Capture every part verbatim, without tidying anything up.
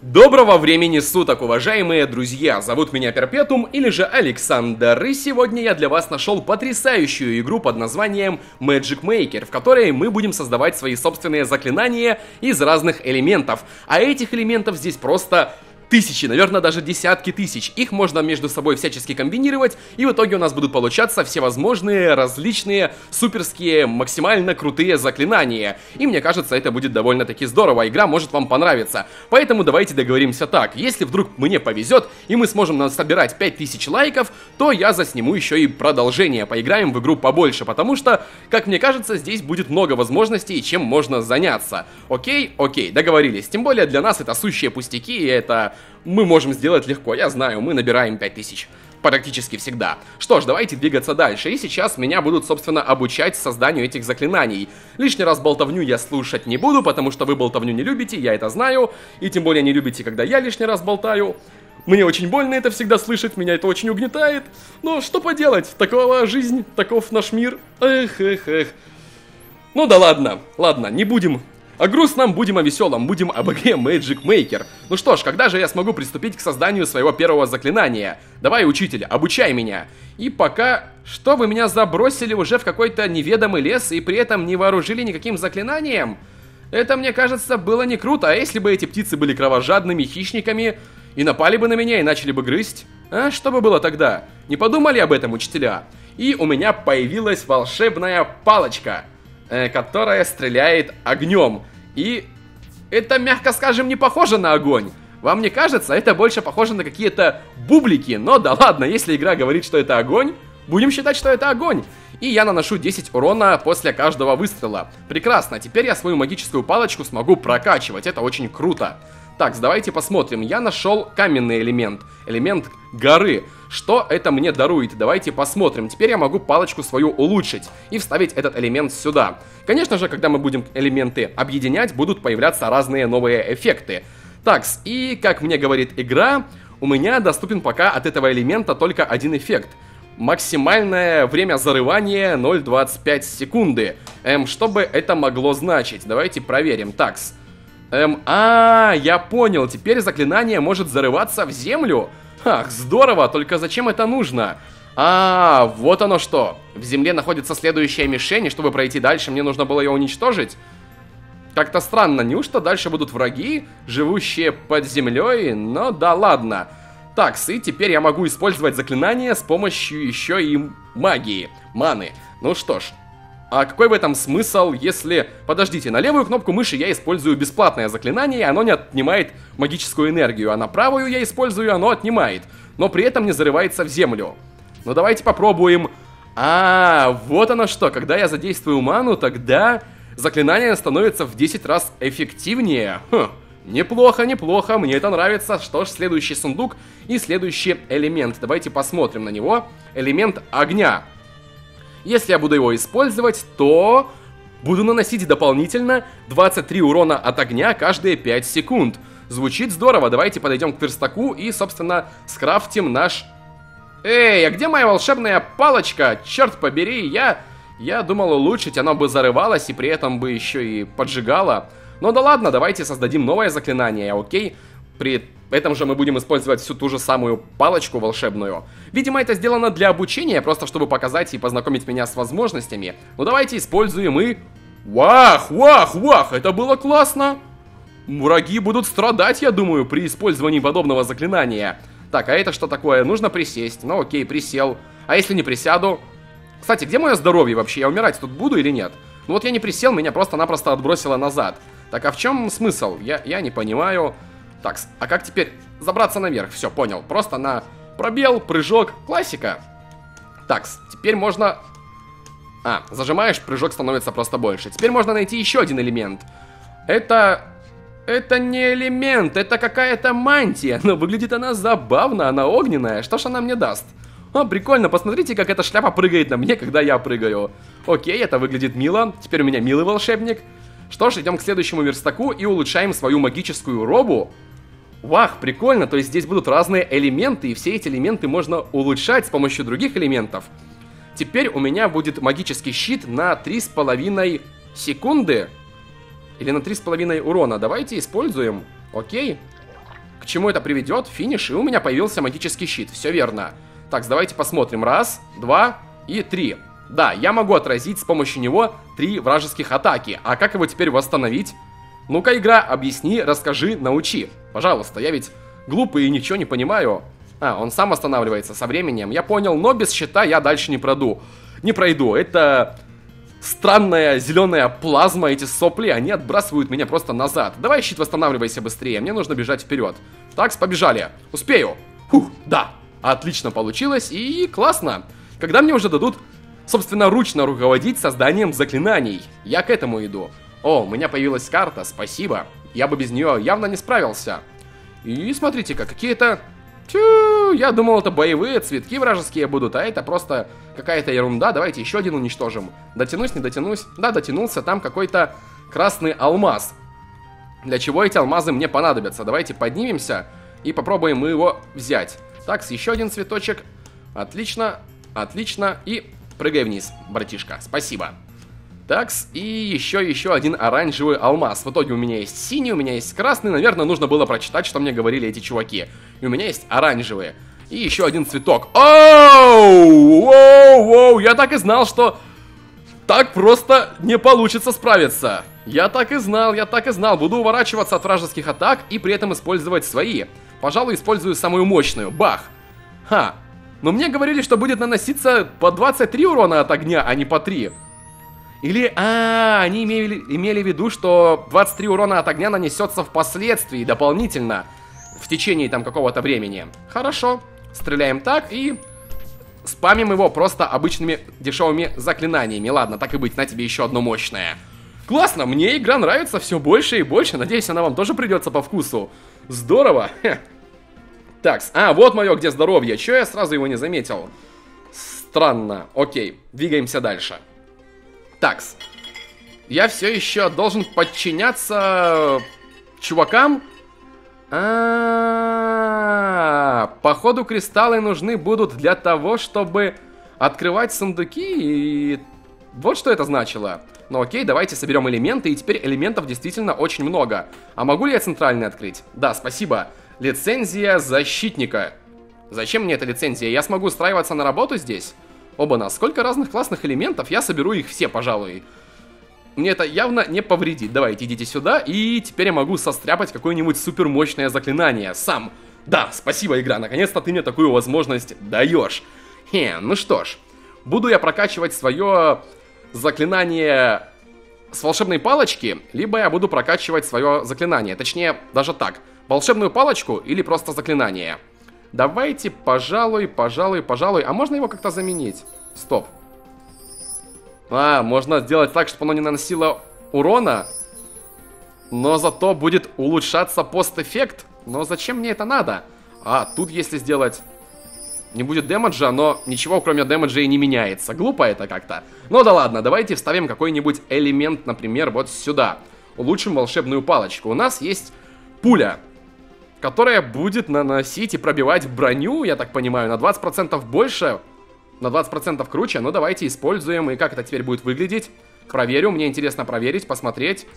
Доброго времени суток, уважаемые друзья! Зовут меня Перпетум или же Александр, и сегодня я для вас нашел потрясающую игру под названием Magic Maker, в которой мы будем создавать свои собственные заклинания из разных элементов. А этих элементов здесь просто тысячи, наверное, даже десятки тысяч. Их можно между собой всячески комбинировать, и в итоге у нас будут получаться всевозможные, различные, суперские, максимально крутые заклинания. И мне кажется, это будет довольно-таки здорово, игра может вам понравиться. Поэтому давайте договоримся так, если вдруг мне повезет, и мы сможем собирать пять тысяч лайков, то я засниму еще и продолжение, поиграем в игру побольше, потому что, как мне кажется, здесь будет много возможностей, чем можно заняться. Окей? Окей, договорились. Тем более для нас это сущие пустяки, и это... мы можем сделать легко, я знаю, мы набираем пять тысяч практически всегда. Что ж, давайте двигаться дальше, и сейчас меня будут, собственно, обучать созданию этих заклинаний. Лишний раз болтовню я слушать не буду, потому что вы болтовню не любите, я это знаю, и тем более не любите, когда я лишний раз болтаю. Мне очень больно это всегда слышать, меня это очень угнетает, но что поделать, такова жизнь, таков наш мир, эх, эх, эх. Ну да ладно, ладно, не будем... о грустном, будем о веселом, будем об игре Magic Maker. Ну что ж, когда же я смогу приступить к созданию своего первого заклинания? Давай, учитель, обучай меня. И пока... что вы меня забросили уже в какой-то неведомый лес и при этом не вооружили никаким заклинанием? Это, мне кажется, было не круто. А если бы эти птицы были кровожадными хищниками и напали бы на меня и начали бы грызть? А что бы было тогда? Не подумали об этом, учителя? И у меня появилась волшебная палочка, которая стреляет огнем. И это, мягко скажем, не похоже на огонь. Вам не кажется? Это больше похоже на какие-то бублики. Но да ладно, если игра говорит, что это огонь, будем считать, что это огонь. И я наношу десять урона после каждого выстрела. Прекрасно, теперь я свою магическую палочку смогу прокачивать. Это очень круто. Так, давайте посмотрим. Я нашел каменный элемент. Элемент горы. Что это мне дарует? Давайте посмотрим. Теперь я могу палочку свою улучшить и вставить этот элемент сюда. Конечно же, когда мы будем элементы объединять, будут появляться разные новые эффекты. Такс, и как мне говорит игра, у меня доступен пока от этого элемента только один эффект. Максимальное время зарывания ноль целых двадцать пять секунды. Эм, что бы это могло значить? Давайте проверим. Такс. Эм, а, я понял, теперь заклинание может зарываться в землю? Ах, здорово, только зачем это нужно? А, вот оно что. В земле находится следующая мишень, и чтобы пройти дальше, мне нужно было ее уничтожить? Как-то странно, неужто дальше будут враги, живущие под землей? Но да ладно. Так, и теперь я могу использовать заклинание с помощью еще и магии, маны. Ну что ж. А какой в этом смысл, если... подождите, на левую кнопку мыши я использую бесплатное заклинание, и оно не отнимает магическую энергию, а на правую я использую, оно отнимает, но при этом не зарывается в землю. Ну давайте попробуем. А, вот оно что, когда я задействую ману, тогда заклинание становится в десять раз эффективнее. Хм, неплохо, неплохо, мне это нравится. Что ж, следующий сундук и следующий элемент. Давайте посмотрим на него. Элемент огня. Если я буду его использовать, то буду наносить дополнительно двадцать три урона от огня каждые пять секунд. Звучит здорово, давайте подойдем к верстаку и, собственно, скрафтим наш... Эй, а где моя волшебная палочка? Черт побери, я... я думал улучшить, она бы зарывалась и при этом бы еще и поджигала. Но да ладно, давайте создадим новое заклинание, окей? При этом же мы будем использовать всю ту же самую палочку волшебную. Видимо, это сделано для обучения, просто чтобы показать и познакомить меня с возможностями. Ну давайте используем и... Вах, вах, вах, это было классно! Враги будут страдать, я думаю, при использовании подобного заклинания. Так, а это что такое? Нужно присесть. Ну окей, присел. А если не присяду? Кстати, где мое здоровье вообще? Я умирать тут буду или нет? Ну вот я не присел, меня просто-напросто отбросило назад. Так, а в чем смысл? Я, я не понимаю... Так, а как теперь забраться наверх? Все, понял. Просто на пробел, прыжок, классика. Так, теперь можно... А, зажимаешь, прыжок становится просто больше. Теперь можно найти еще один элемент. Это... это не элемент, это какая-то мантия. Но выглядит она забавно, она огненная. Что ж она мне даст? О, прикольно, посмотрите, как эта шляпа прыгает на мне, когда я прыгаю. Окей, это выглядит мило. Теперь у меня милый волшебник. Что ж, идем к следующему верстаку и улучшаем свою магическую робу. Вах, прикольно, то есть здесь будут разные элементы, и все эти элементы можно улучшать с помощью других элементов. Теперь у меня будет магический щит на три с половиной секунды. Или на три с половиной урона. Давайте используем. Окей. к чему это приведет, финиш, и у меня появился магический щит, все верно. Так, давайте посмотрим, раз, два и три. Да, я могу отразить с помощью него три вражеских атаки, а как его теперь восстановить? Ну-ка, игра, объясни, расскажи, научи. Пожалуйста, я ведь глупый и ничего не понимаю. А, он сам восстанавливается со временем, я понял, но без щита я дальше не пройду. Не пройду, это странная зеленая плазма, эти сопли, они отбрасывают меня просто назад. Давай, щит, восстанавливайся быстрее, мне нужно бежать вперед. Так, побежали, успею. Фух, да, отлично получилось и классно. Когда мне уже дадут, собственно, ручно руководить созданием заклинаний, я к этому иду. О, у меня появилась карта, спасибо. Я бы без нее явно не справился. И смотрите-ка, какие-то... Тю, я думал, это боевые цветки вражеские будут, а это просто какая-то ерунда. Давайте еще один уничтожим. Дотянусь, не дотянусь. Да, дотянулся, там какой-то красный алмаз. Для чего эти алмазы мне понадобятся? Давайте поднимемся и попробуем его взять. Так, еще один цветочек. Отлично, отлично. И прыгай вниз, братишка, спасибо. Такс, и еще, еще один оранжевый алмаз. В итоге у меня есть синий, у меня есть красный. Наверное, нужно было прочитать, что мне говорили эти чуваки. И у меня есть оранжевые. И еще один цветок. Оу! Воу, воу! Я так и знал, что так просто не получится справиться. Я так и знал, я так и знал. Буду уворачиваться от вражеских атак и при этом использовать свои. Пожалуй, использую самую мощную. Бах! Ха! Но мне говорили, что будет наноситься по двадцать три урона от огня, а не по три. Или, а, они имели, имели в виду, что двадцать три урона от огня нанесется впоследствии, дополнительно, в течение там какого-то времени. Хорошо, стреляем так и спамим его просто обычными дешевыми заклинаниями. Ладно, так и быть, на тебе еще одно мощное. Классно, мне игра нравится все больше и больше, надеюсь, она вам тоже придется по вкусу. Здорово. Так, а, вот мое где здоровье, че я сразу его не заметил? Странно, окей, двигаемся дальше. Такс, я все еще должен подчиняться чувакам. А-а-а, походу кристаллы нужны будут для того, чтобы открывать сундуки. И вот что это значило. Ну окей, давайте соберем элементы. И теперь элементов действительно очень много. А могу ли я центральный открыть? Да, спасибо. Лицензия защитника. Зачем мне эта лицензия? Я смогу устраиваться на работу здесь? Оба-на, сколько разных классных элементов, я соберу их все, пожалуй. Мне это явно не повредит. Давайте, идите сюда, и теперь я могу состряпать какое-нибудь супермощное заклинание сам. Да, спасибо, игра, наконец-то ты мне такую возможность даешь. Хе, ну что ж, буду я прокачивать свое заклинание с волшебной палочки, либо я буду прокачивать свое заклинание. Точнее, даже так, волшебную палочку или просто заклинание. Давайте, пожалуй, пожалуй, пожалуй. А можно его как-то заменить? Стоп. А, можно сделать так, чтобы оно не наносило урона, но зато будет улучшаться пост-эффект. Но зачем мне это надо? А, тут если сделать... Не будет дэмэджа, но ничего кроме дэмэджа и не меняется. Глупо это как-то. Ну да ладно, давайте вставим какой-нибудь элемент, например, вот сюда. Улучшим волшебную палочку. У нас есть пуля, которая будет наносить и пробивать броню, я так понимаю, на двадцать процентов больше, на двадцать процентов круче. Ну, давайте используем. И как это теперь будет выглядеть? Проверю, мне интересно проверить, посмотреть.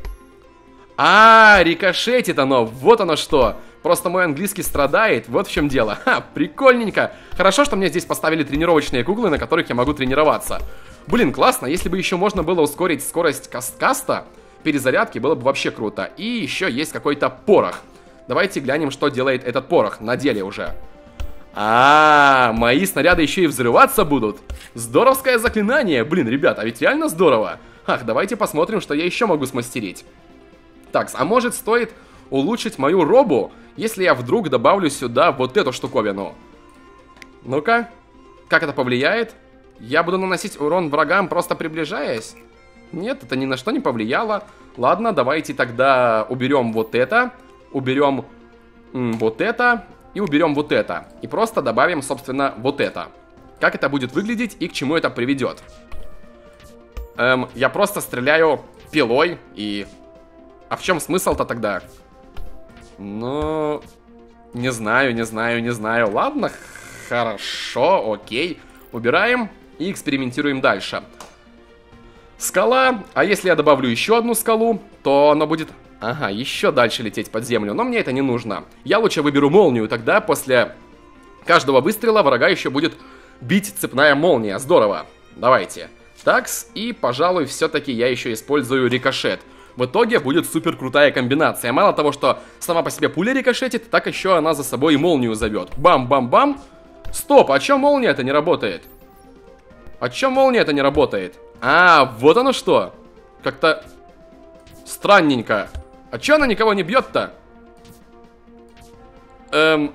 А, рикошетит оно, вот оно что. Просто мой английский страдает, вот в чем дело. Ха, прикольненько. Хорошо, что мне здесь поставили тренировочные куклы, на которых я могу тренироваться. Блин, классно, если бы еще можно было ускорить скорость каст-каста, перезарядки, было бы вообще круто. И еще есть какой-то порох. Давайте глянем, что делает этот порох на деле уже. А, мои снаряды еще и взрываться будут. Здоровское заклинание. Блин, ребят, а ведь реально здорово. Ах, давайте посмотрим, что я еще могу смастерить. Так, а может стоит улучшить мою робу, если я вдруг добавлю сюда вот эту штуковину? Ну-ка, как это повлияет? Я буду наносить урон врагам, просто приближаясь? Нет, это ни на что не повлияло. Ладно, давайте тогда уберем вот это. Уберем м, вот это и уберем вот это. И просто добавим, собственно, вот это. Как это будет выглядеть и к чему это приведет? Эм, я просто стреляю пилой и... А в чем смысл-то тогда? Ну... Не знаю, не знаю, не знаю. Ладно, хорошо, окей. Убираем и экспериментируем дальше. Скала. А если я добавлю еще одну скалу, то она будет Ага, еще дальше лететь под землю, но мне это не нужно. Я лучше выберу молнию, тогда после каждого выстрела врага еще будет бить цепная молния. Здорово. Давайте. Такс, и, пожалуй, все-таки я еще использую рикошет. В итоге будет супер крутая комбинация. Мало того, что сама по себе пуля рикошетит, так еще она за собой и молнию зовет. Бам-бам-бам. Стоп, а че молния-то не работает? А че молния-то не работает? А, вот оно что. Как-то странненько. А че она никого не бьет-то? Эм...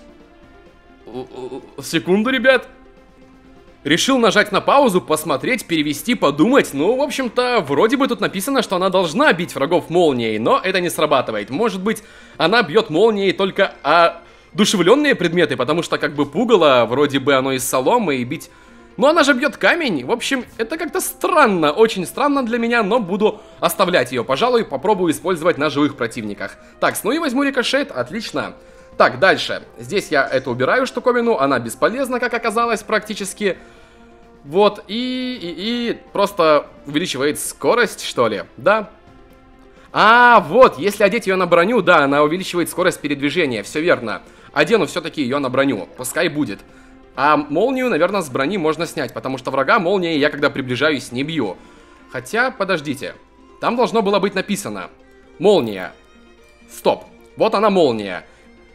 Секунду, ребят. Решил нажать на паузу, посмотреть, перевести, подумать. Ну, в общем-то, вроде бы тут написано, что она должна бить врагов молнией, но это не срабатывает. Может быть, она бьет молнией только одушевленные предметы, потому что как бы пугало, вроде бы оно из соломы, и бить... Но она же бьет камень. В общем, это как-то странно, очень странно для меня, но буду оставлять ее. Пожалуй, попробую использовать на живых противниках. Так, ну и возьму рикошет, отлично. Так, дальше. Здесь я это убираю штуковину, она бесполезна, как оказалось, практически. Вот, и, и, и просто увеличивает скорость, что ли, да? А, вот, если одеть ее на броню, да, она увеличивает скорость передвижения, все верно. Одену все-таки ее на броню, пускай будет. А молнию, наверное, с брони можно снять, потому что врага молнией я, когда приближаюсь, не бью. Хотя, подождите, там должно было быть написано. Молния. Стоп, вот она молния.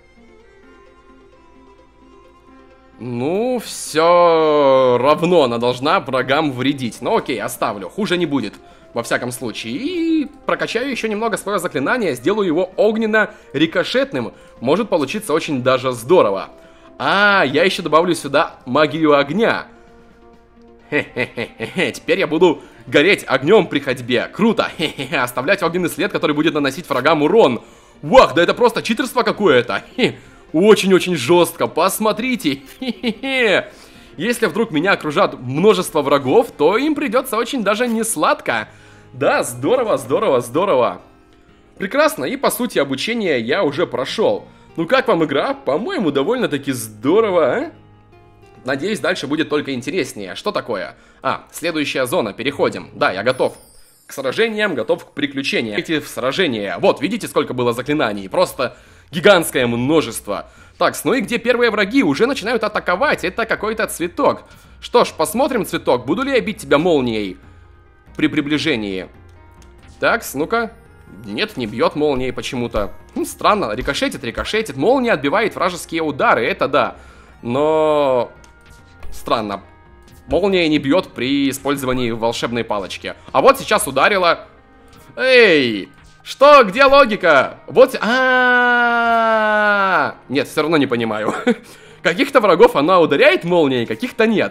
Ну, все равно она должна врагам вредить. Но окей, оставлю, хуже не будет, во всяком случае. И прокачаю еще немного свое заклинание, сделаю его огненно-рикошетным. Может получиться очень даже здорово. А, я еще добавлю сюда магию огня. Хе-хе-хе-хе, теперь я буду гореть огнем при ходьбе. Круто, хе-хе-хе, оставлять огненный след, который будет наносить врагам урон. Вах, да это просто читерство какое-то. Очень-очень жестко, посмотрите. Хе-хе-хе. Если вдруг меня окружат множество врагов, то им придется очень даже не сладко. Да, здорово, здорово, здорово. Прекрасно, и по сути обучение я уже прошел. Ну как вам игра? По-моему, довольно-таки здорово, а? Надеюсь, дальше будет только интереснее. Что такое? А, следующая зона, переходим. Да, я готов к сражениям, готов к приключениям. Эти сражения. Вот, видите, сколько было заклинаний? Просто гигантское множество. Так, ну и где первые враги? Уже начинают атаковать. Это какой-то цветок. Что ж, посмотрим, цветок. Буду ли я бить тебя молнией при приближении? Так, ну-ка. Нет, не бьет молнией почему-то. Хм, странно, рикошетит, рикошетит. Молния отбивает вражеские удары, это да. Но... странно. Молния не бьет при использовании волшебной палочки. А вот сейчас ударила. Эй! Что? Где логика? Вот... А-а-а-а! Нет, все равно не понимаю. Каких-то врагов она ударяет молнией, каких-то нет.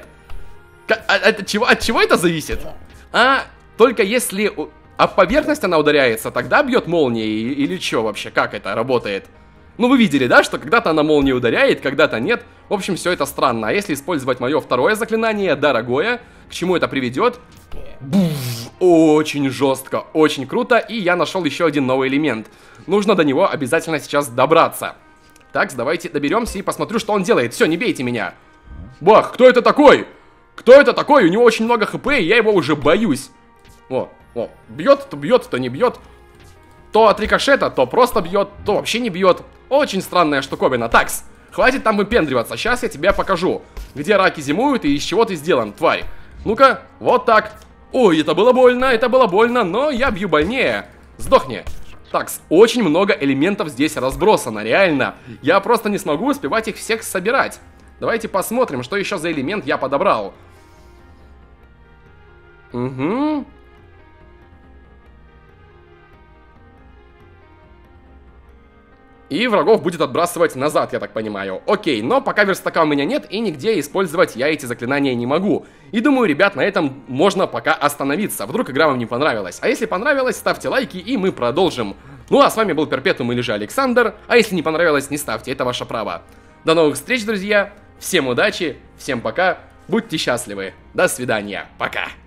От чего, от чего это зависит? А, только если... А поверхность она ударяется, тогда бьет молнией или что вообще? Как это работает? Ну вы видели, да, что когда-то она молнией ударяет, когда-то нет. В общем, все это странно. А если использовать мое второе заклинание, дорогое, к чему это приведет? Буф, очень жестко, очень круто. И я нашел еще один новый элемент. Нужно до него обязательно сейчас добраться. Так, давайте доберемся и посмотрю, что он делает. Все, не бейте меня. Бах, кто это такой? Кто это такой? У него очень много хп, и я его уже боюсь. О, о, бьет, то бьет, то не бьет. То от рикошета, то просто бьет, то вообще не бьет. Очень странная штуковина. Такс, хватит там выпендриваться. Сейчас я тебе покажу, где раки зимуют и из чего ты сделан, тварь. Ну-ка, вот так. Ой, это было больно, это было больно, но я бью больнее. Сдохни. Такс, очень много элементов здесь разбросано, реально. Я просто не смогу успевать их всех собирать. Давайте посмотрим, что еще за элемент я подобрал. Угу. И врагов будет отбрасывать назад, я так понимаю. Окей, но пока верстака у меня нет, и нигде использовать я эти заклинания не могу. И думаю, ребят, на этом можно пока остановиться. Вдруг игра вам не понравилась. А если понравилось, ставьте лайки, и мы продолжим. Ну а с вами был Перпетум или же Александр. А если не понравилось, не ставьте, это ваше право. До новых встреч, друзья. Всем удачи, всем пока. Будьте счастливы. До свидания. Пока.